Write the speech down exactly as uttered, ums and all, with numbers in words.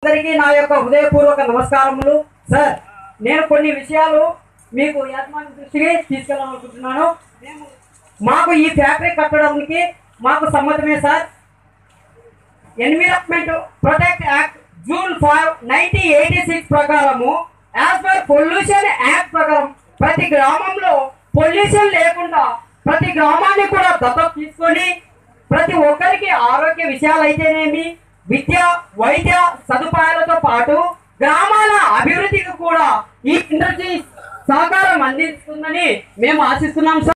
అందరికీ నా యొక్క హృదయపూర్వక నమస్కారములు సార్. నేను కొన్ని విషయాలు మీకు యాజమాన్య దృష్టికి తీసుకెళ్ళాలనుకుంటున్నాను. మేము మాకు ఈ ఫ్యాక్టరీ కట్టడానికి మాకు సమ్మతమే sir. Environment protect act June five nineteen eighty six ప్రకారము యాజ్ పర్ పొల్యూషన్ యాక్ట్ ప్రకారం ప్రతి గ్రామంలో పొల్యూషన్ లేకుండా ప్రతి గ్రామాన్ని కూడా దత్తత తీసుకొని ప్రతి ఒక్కరికి ఆరోగ్య విషయాలు అయితేనేమి, విద్య వైద్య సదుపాయాలతో పాటు గ్రామాల అభివృద్ధికి కూడా ఈ ఇండస్ట్రీ సహకారం అందిస్తుందని మేము ఆశిస్తున్నాం సార్.